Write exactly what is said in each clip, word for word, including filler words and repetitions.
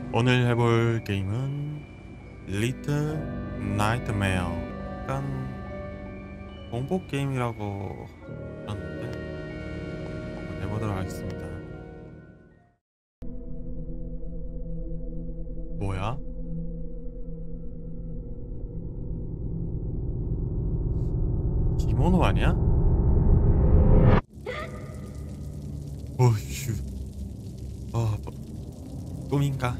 오늘 해볼 게임은 리틀 나이트메어. 약간 공포 게임이라고 들었는데 한번 해보도록 하겠습니다. 뭐야? 기모노 아니야? 어휴. 어, 뭐, 꿈인가?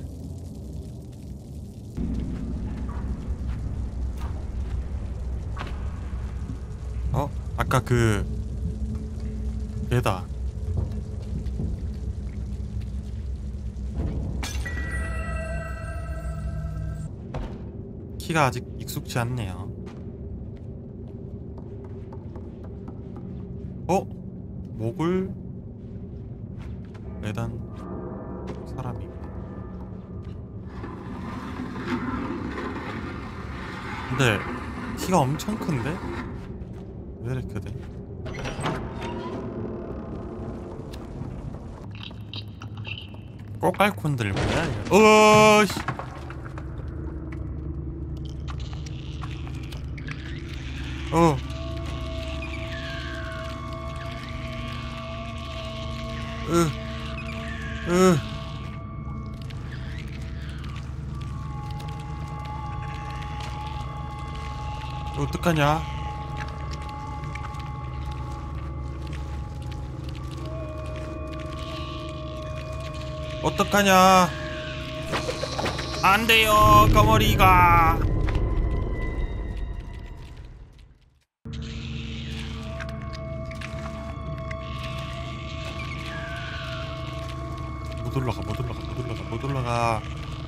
어? 아까 그 걔다. 키가 아직 익숙치 않네요. 어? 목을 매단 사람이. 근데 키가 엄청 큰데? 왜 이렇게 돼? 꼬깔콘들 뭐야 이거? 어씨. 어. 으. 으. 어떡하냐? 어떡하냐? 안 돼요, 거머리가. 못 올라가, 못 올라가, 못 올라가, 못 올라가.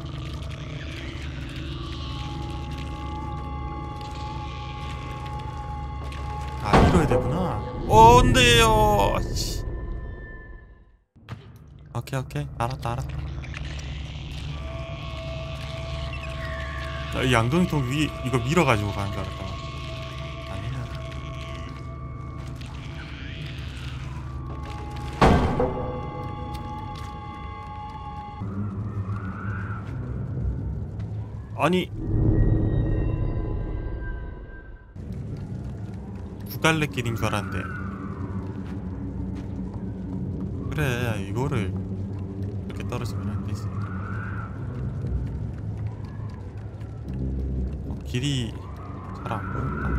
아, 이뤄야 되구나. 어, 안 돼요. 씨. 오케이, 오케이. 알았다, 알았다. 나 이 양동이통 위 이거 밀어가지고 가는 줄 알았다. 아니야. 아니, 구갈래길인 줄 알았는데. 그래, 이거를 이렇게 떨어지면 안 되지. 어, 길이 잘 안 보인다.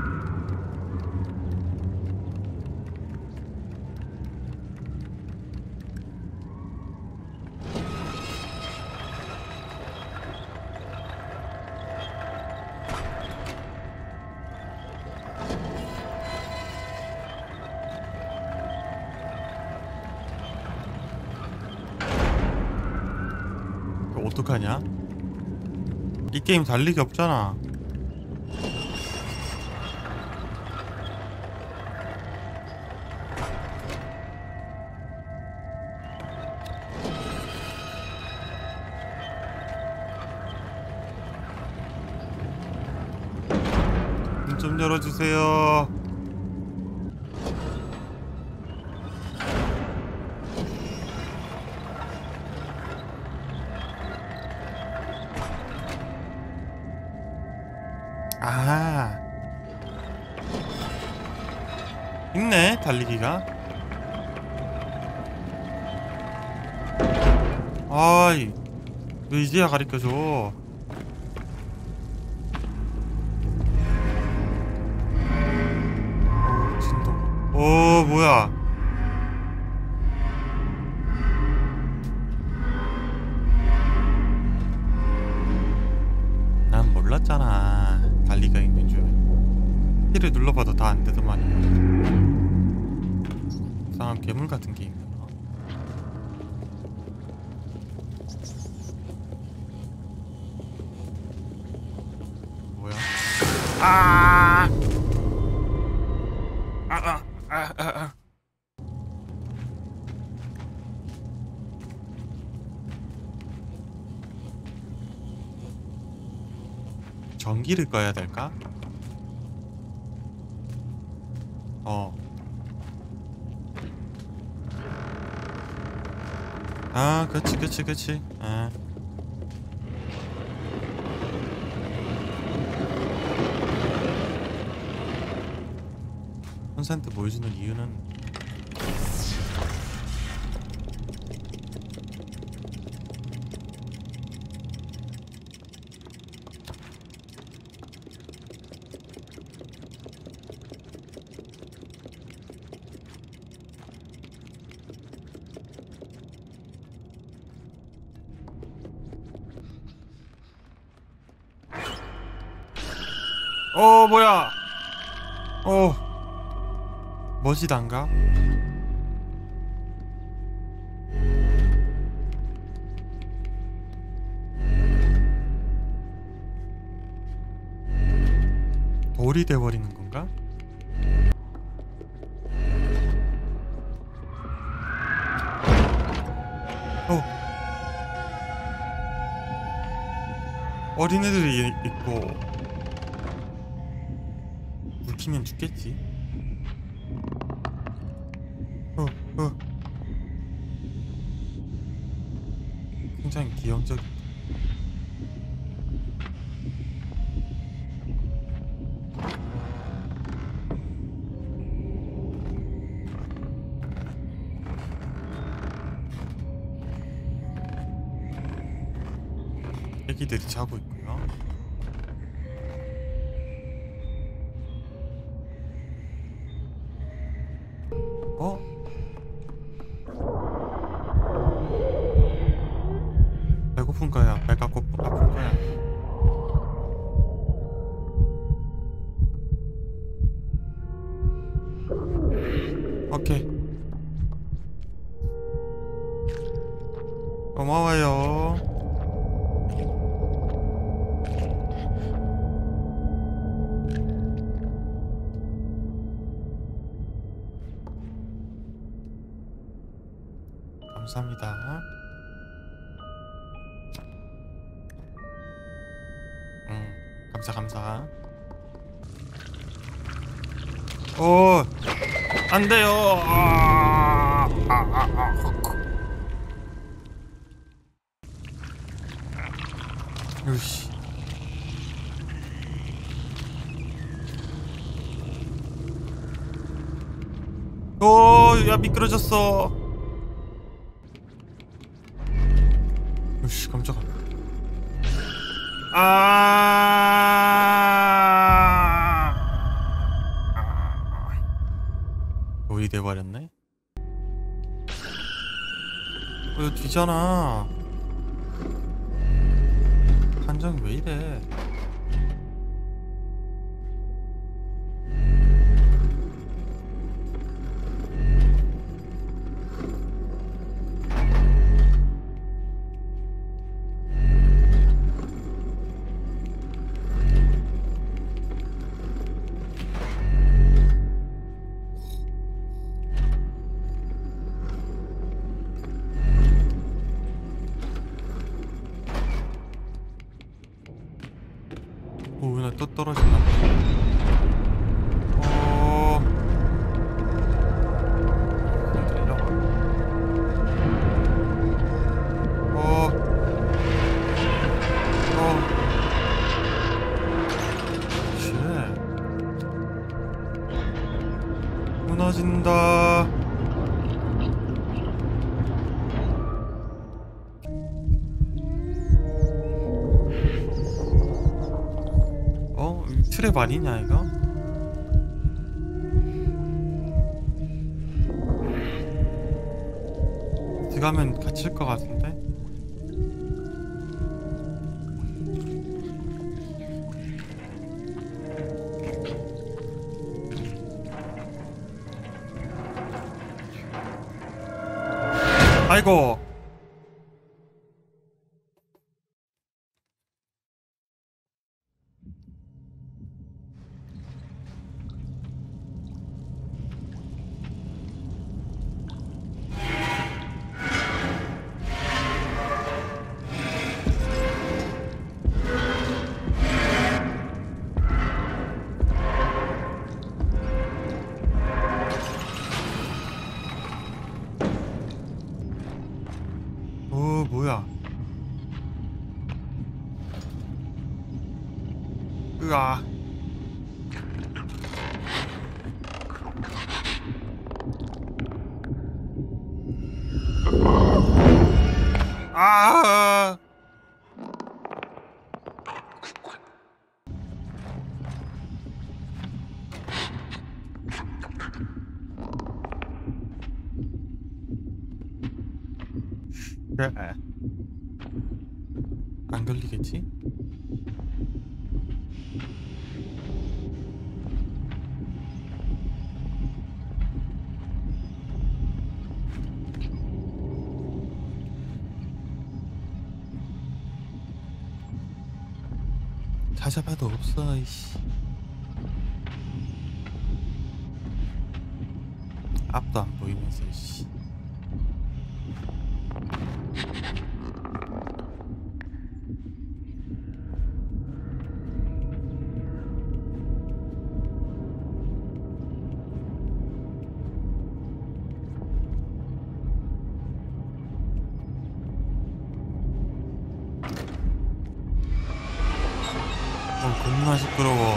이거 어떡하냐? 이 게임 달리기 없잖아. 문 좀 열어주세요. 아, 있네, 달리기가. 아이, 왜 이제야 가르쳐줘. 어, 진동. 어, 뭐야. 난 몰랐잖아, 달리기가 있는 줄. 키를 눌러봐도 다 안 되더만. 이상한 괴물 같은 게 있나? 뭐야? 아! 아, 아, 아, 아, 아. 전기를 꺼야 될까? 어. 아, 그치, 그치, 그치. 아. 천사한테 보여주는 이유는 어 뭐야 어 머지단가? 돌이 돼버리는 건가? 어 어린애들이 있고 물 죽겠지. 어, 어. 굉장히 기형적. 애기들이 자고 있고요. 어? 배고픈 거야. 배가 고프, 아픈 거야. 오케이. 고마워요. 감사합니다. 음, 감사 감사. 오, 안 돼요. 아, 아, 아, 아. 으씨. 오, 야 미끄러졌어. 으씨, 깜짝아. 아, 돌이 돼버렸네. 어, 이거 뒤잖아. 판정이 왜 이래? 오, 나 또 떨어진다. 어. 좀 내려가. 어. 어. 쉣. 무너진다. 트랩 아니냐 이거? 들어가면 갇힐 것 같은데? 아이고. 어, 뭐야? 으아. 아! 그래. 안 걸리겠지? 찾아봐도 없어 이씨. 앞도 안 보이면서 이씨. 어, 겁나 시끄러워.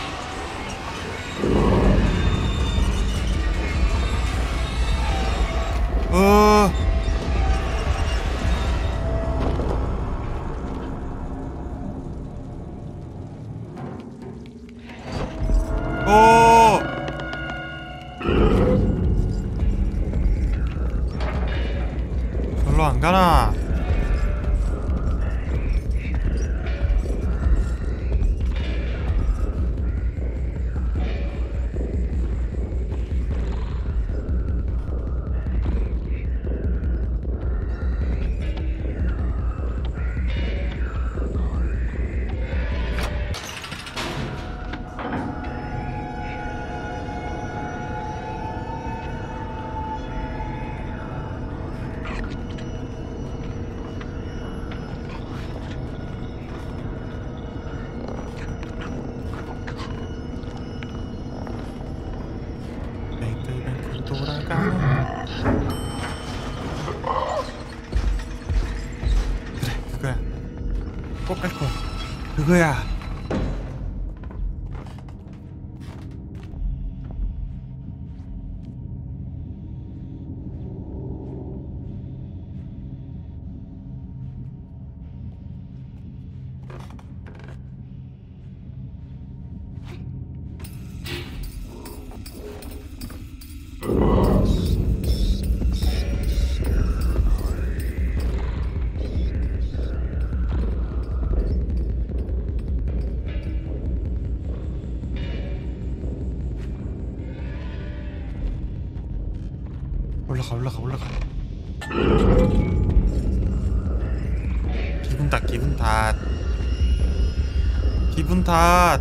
어. 어. 절로 안 가나? 뱅글뱅글 돌아가. 그래, 그거야. 꼭 갈 거야. 그거야. 올라가 올라가 올라가. 기분 탓 기분 탓 기분 탓.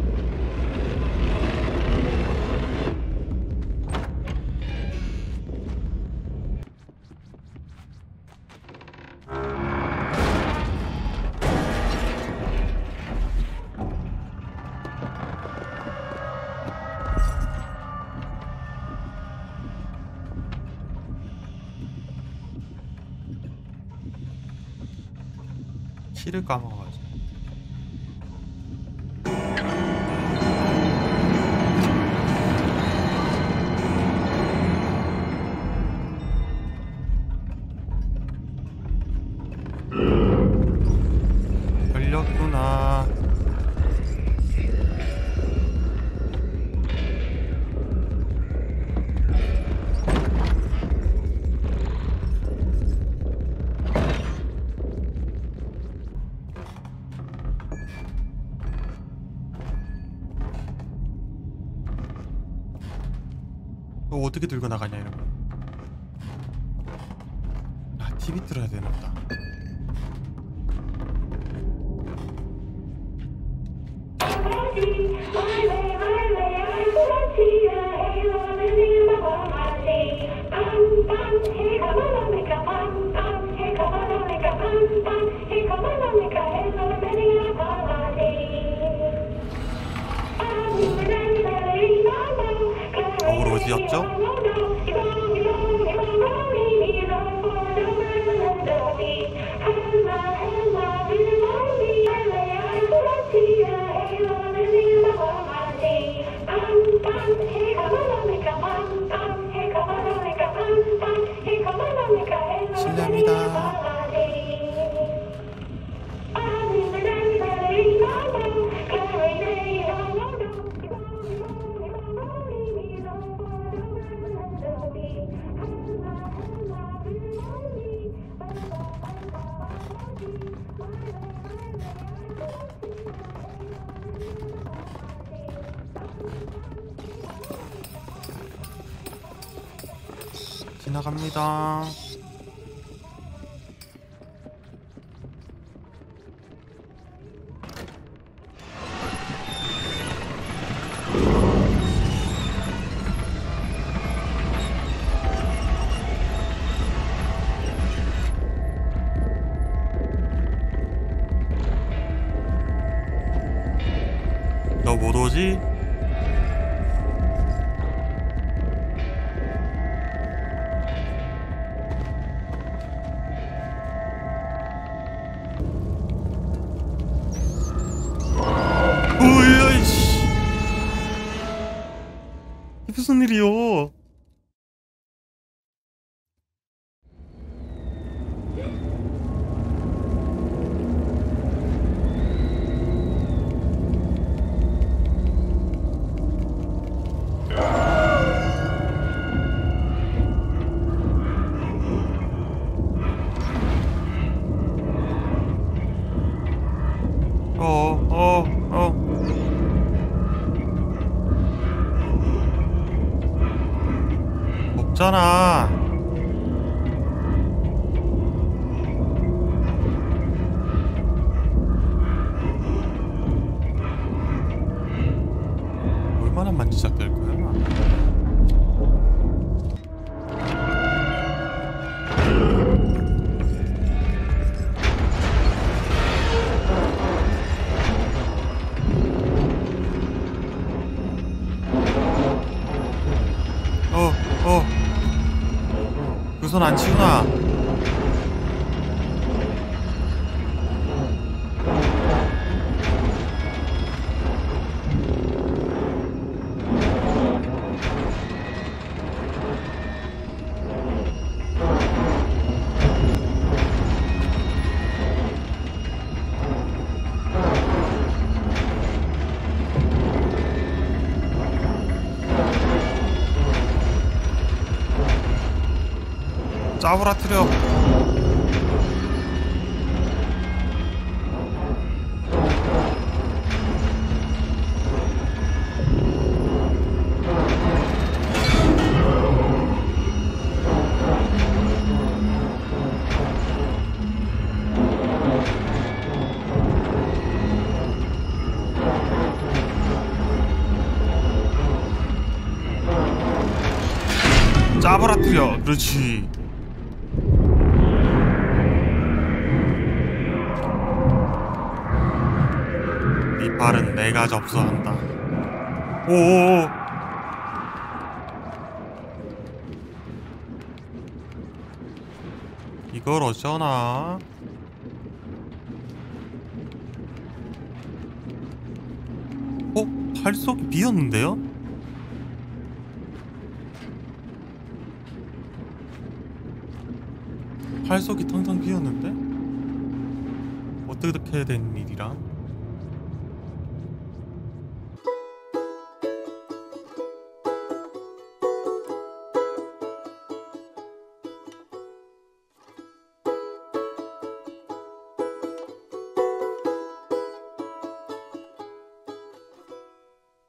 키를 까먹어가지고. 걸렸구나. 너 어떻게 들고 나가냐 이러면. 아, 티비 틀어야 되나보다. 거울 어디였죠? 실례합니다. 지나갑니다. 너 못 오지? 으야 이씨, 이게 무슨 일이요? 어, 어, 어. 없잖아. 얼마나 만지작될 거야? 어, 어. 그 손 안 치구나. 짜부라뜨려. 짜부라뜨려. 그렇지. 네 발은 내가 접수한다. 오오오. 이걸 어쩌나? 어? 팔석이 비었는데요? 팔석이 텅텅 비었는데? 어떻게 된 일이람?